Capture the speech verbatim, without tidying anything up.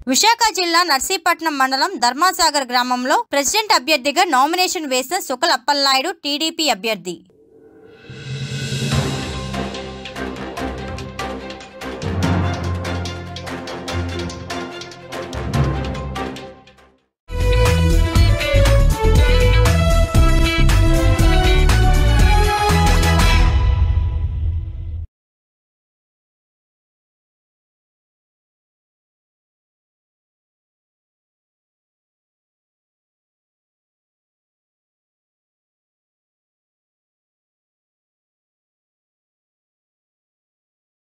విశాఖ జిల్లా నర్సీపట్నం మండలం ధర్మాసాగర్ గ్రామంలో ప్రెసిడెంట్ అభ్యర్థిగా నామినేషన్ వేసిన సుకల అప్పలనాయుడు టీడీపీ అభ్యర్థి